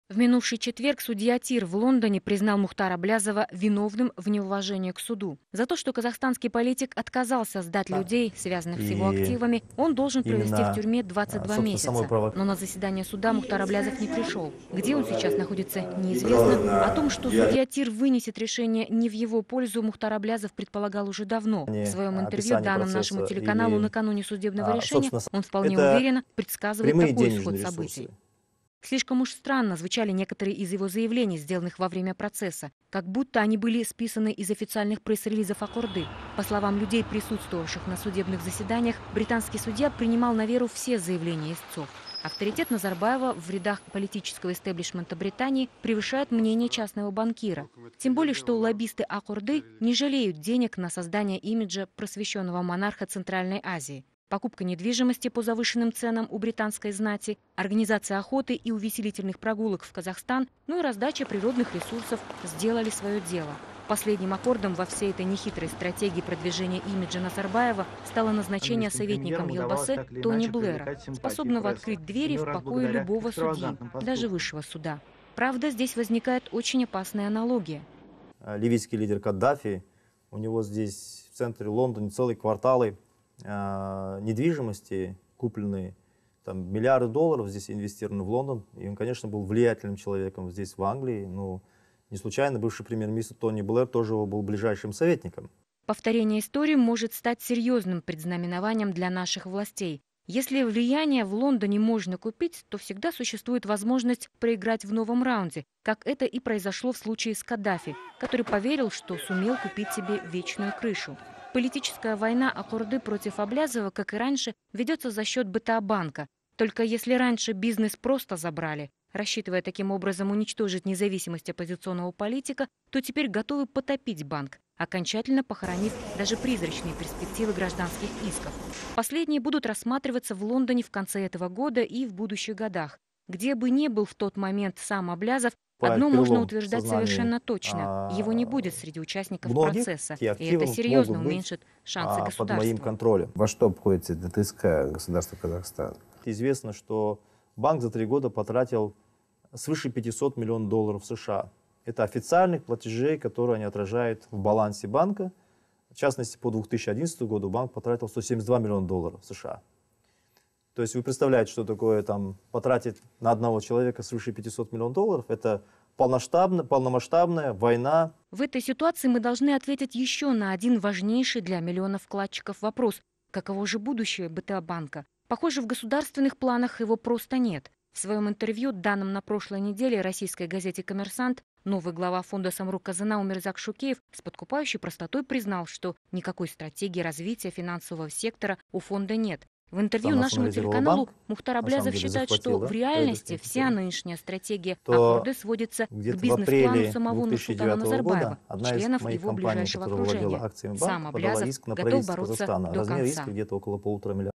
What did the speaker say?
В минувший четверг судья ТИР в Лондоне признал Мухтара Аблязова виновным в неуважении к суду. За то, что казахстанский политик отказался сдать людей, связанных с его активами, он должен провести в тюрьме 22 месяца. Но на заседание суда Мухтар Аблязов не пришел. Где он сейчас находится, неизвестно. О том, что судья ТИР вынесет решение не в его пользу, Мухтар Аблязов предполагал уже давно. В своем интервью, данном нашему телеканалу накануне судебного решения, он вполне уверенно предсказывает такой исход событий. Слишком уж странно звучали некоторые из его заявлений, сделанных во время процесса, как будто они были списаны из официальных пресс-релизов Акорды. По словам людей, присутствовавших на судебных заседаниях, британский судья принимал на веру все заявления истцов. Авторитет Назарбаева в рядах политического истеблишмента Британии превышает мнение частного банкира. Тем более, что лоббисты Акорды не жалеют денег на создание имиджа просвещенного монарха Центральной Азии. Покупка недвижимости по завышенным ценам у британской знати, организация охоты и увеселительных прогулок в Казахстан, ну и раздача природных ресурсов сделали свое дело. Последним аккордом во всей этой нехитрой стратегии продвижения имиджа Назарбаева стало назначение советником Елбасы Тони Блэра, способного открыть двери в покое любого судьи, даже высшего суда. Правда, здесь возникает очень опасная аналогия. Ливийский лидер Каддафи, у него здесь в центре Лондона целые кварталы недвижимости, купленные, там, миллиарды долларов здесь инвестированы в Лондон. И он, конечно, был влиятельным человеком здесь, в Англии. Но не случайно бывший премьер-министр Тони Блэр тоже был ближайшим советником. Повторение истории может стать серьезным предзнаменованием для наших властей. Если влияние в Лондоне можно купить, то всегда существует возможность проиграть в новом раунде, как это и произошло в случае с Каддафи, который поверил, что сумел купить себе вечную крышу. Политическая война Акорды против Аблязова, как и раньше, ведется за счет БТА банка. Только если раньше бизнес просто забрали, рассчитывая таким образом уничтожить независимость оппозиционного политика, то теперь готовы потопить банк, окончательно похоронив даже призрачные перспективы гражданских исков. Последние будут рассматриваться в Лондоне в конце этого года и в будущих годах. Где бы ни был в тот момент сам Аблязов, одно можно утверждать совершенно точно. Его не будет среди участников процесса. И это серьезно уменьшит шансы государства. Под моим контролем. Во что обходится ДТСК государства Казахстана? Известно, что банк за 3 года потратил свыше 500 миллионов долларов США. Это официальных платежей, которые они отражают в балансе банка. В частности, по 2011 году банк потратил 172 миллиона долларов США. То есть вы представляете, что такое там потратить на одного человека свыше 500 миллионов долларов? Это полномасштабная война. В этой ситуации мы должны ответить еще на один важнейший для миллионов вкладчиков вопрос. Каково же будущее БТА банка? Похоже, в государственных планах его просто нет. В своем интервью, данном на прошлой неделе российской газете «Коммерсант», новый глава фонда Самрук-Казына Умирзак Шукеев с подкупающей простотой признал, что никакой стратегии развития финансового сектора у фонда нет. В интервью нашему телеканалу Мухтар Аблязов считает, что в реальности вся нынешняя стратегия Акорды сводится к бизнес-плану самого Нурсултана Назарбаева, членов его ближайшего окружения. Сам Аблязов готов бороться до конца. Где-то около 1,5 миллиарда.